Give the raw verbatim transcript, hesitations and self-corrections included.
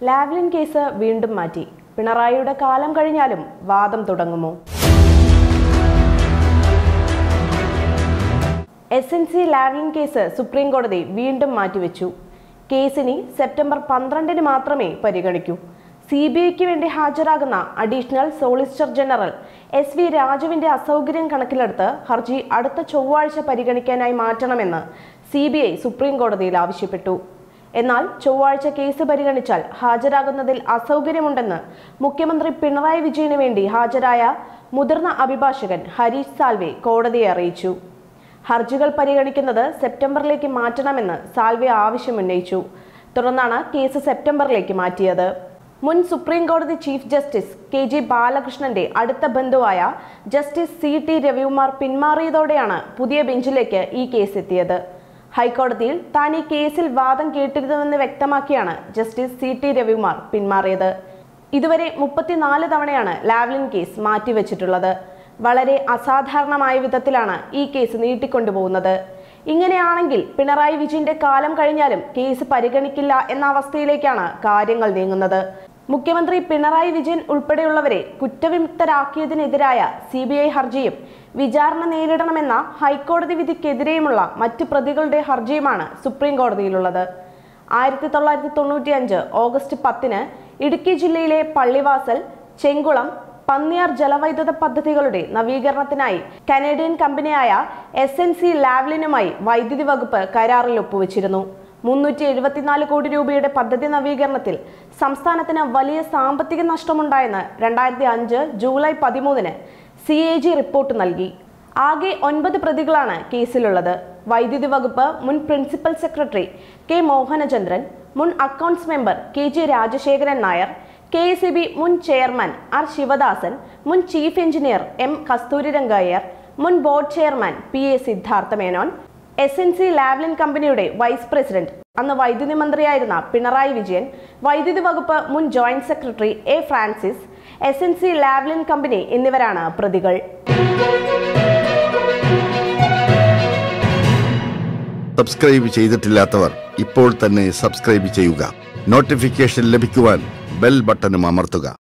Lavalin case വീണ്ടും മാറ്റി. പിണറായിയുടെ കാലം കഴിഞ്ഞാലും വാദം തുടങ്ങുമോ? S N C Lavalin case supreme കോടതി വീണ്ടും മാറ്റിവെച്ചു. കേസിനി സെപ്റ്റംബർ പന്ത്രണ്ടിന് മാത്രമേ പരിഗണിക്കൂ. സി ബി ഐക്ക് വേണ്ടി ഹാജരാകുന്ന additional solicitor general S V രാജുവിന്റെ അസൗകര്യം കണക്കിലെടുത്ത് ഹർജി അടുത്ത ചൊവ്വാഴ്ച പരിഗണിക്കാനായി മാറ്റണമെന്ന് സി ബി ഐ സുപ്രീം കോടതിയിൽ ആവശ്യപ്പെട്ടു. എന്നാൽ ചൊവ്വാഴ്ച കേസ് പരിഗണിച്ചാൽ ഹാജരാകുന്നതിൽ അസൗകര്യമുണ്ടെന്ന് മുഖ്യമന്ത്രി പിണറായി വിജയന് വേണ്ടി ഹാജരായ മുതിർന്ന അഭിഭാഷകൻ ഹരീഷ് സാൽവെ കോടതിയെ അറിയിച്ചു. ഹർജികൾ പരിഗണിക്കുന്നത് സെപ്റ്റംബറിലേക്ക് മാറ്റണമെന്ന് സാൽവെ ആവശ്യമുന്നയിച്ചു. തുടർന്നാണ് കേസ് സെപ്റ്റംബറിലേക്ക് മാറ്റിയത്. മുൻ സുപ്രീം കോടതി ചീഫ് ജസ്റ്റിസ് കെ ജി ബാലകൃഷ്ണന്റെ അടുത്ത ബന്ധുവായ ജസ്റ്റിസ് സി ടി രവികുമാർ പിന്മാറിയതോടെയാണ് പുതിയ ബെഞ്ചിലേക്ക് ഈ കേസ് എത്തിയത്. ഹൈക്കോടതിയിൽ താൻ ഈ കേസിൽ വാദം കേട്ടിരുന്നുവെന്ന് വ്യക്തമാക്കിയാണ് ജസ്റ്റിസ് സി ടി രവികുമാർ പിന്മാറിയത്. ഇതുവരെ മുപ്പത്തിനാല് തവണയാണ് ലാവ്ലിൻ കേസ് മാറ്റിവെച്ചിട്ടുള്ളത്. വളരെ അസാധാരണമായ വിധത്തിലാണ് ഈ കേസ് നീട്ടിക്കൊണ്ടുപോകുന്നത്. ഇങ്ങനെയാണെങ്കിൽ പിണറായി വിജയന്റെ കാലം കഴിഞ്ഞാലും കേസ് പരിഗണിക്കില്ല എന്ന അവസ്ഥയിലേക്കാണ് കാര്യങ്ങൾ നീങ്ങുന്നത്. മുഖ്യമന്ത്രി പിണറായി വിജയൻ ഉൾപ്പെടെയുള്ളവരെ കുറ്റവിമുക്തരാക്കിയതിനെതിരായ സി ബി ഐ ഹർജിയും വിചാരണ നേരിടണമെന്ന ഹൈക്കോടതി വിധിക്കെതിരെയുമുള്ള മറ്റ് പ്രതികളുടെ ഹർജിയുമാണ് സുപ്രീം കോടതിയിലുള്ളത്. ആയിരത്തി തൊള്ളായിരത്തി തൊണ്ണൂറ്റി അഞ്ച് ഓഗസ്റ്റ് പത്തിന് ഇടുക്കി ജില്ലയിലെ പള്ളിവാസൽ, ചെങ്കുളം, പന്നിയാർ ജലവൈദ്യുത പദ്ധതികളുടെ നവീകരണത്തിനായി കനേഡിയൻ കമ്പനിയായ എസ് എൻ സി ലാവ്ലിനുമായി വൈദ്യുതി വകുപ്പ് കരാറിൽ ഒപ്പുവെച്ചിരുന്നു. മുന്നൂറ്റി എഴുപത്തിനാല് കോടി രൂപയുടെ പദ്ധതി നവീകരണത്തിൽ സംസ്ഥാനത്തിന് വലിയ സാമ്പത്തിക നഷ്ടമുണ്ടായെന്ന് രണ്ടായിരത്തി അഞ്ച് ജൂലൈ പതിമൂന്നിന് സി എ ജി റിപ്പോർട്ട് നൽകി. ആകെ ഒൻപത് പ്രതികളാണ് കേസിലുള്ളത്. വൈദ്യുതി വകുപ്പ് മുൻ പ്രിൻസിപ്പൽ സെക്രട്ടറി കെ മോഹനചന്ദ്രൻ, മുൻ accounts member K G Rajasekharan Nair, K S E B മുൻ ചെയർമാൻ ആർ ശിവദാസൻ, മുൻ ചീഫ് എഞ്ചിനീയർ എം കസ്തൂരിരംഗയ്യർ, മുൻ board chairman P A Siddhartha Menon, S N C Lavalin കമ്പനിയുടെ വൈസ് പ്രസിഡന്റ് അന്ന് വൈദ്യുതി മന്ത്രിയായിരുന്ന പിണറായി വിജയൻ, വൈദ്യുതി വകുപ്പ് മുൻ joint secretary A Francis, S N C Lavalin company എന്നിവരാണ് പ്രതികൾ. സബ്സ്ക്രൈബ് ചെയ്തിട്ടില്ലാത്തവർ ഇപ്പോൾ തന്നെ സബ്സ്ക്രൈബ് ചെയ്യുക. നോട്ടിഫിക്കേഷൻ ലഭിക്കുവാൻ ബെൽ ബട്ടണും അമർത്തുക.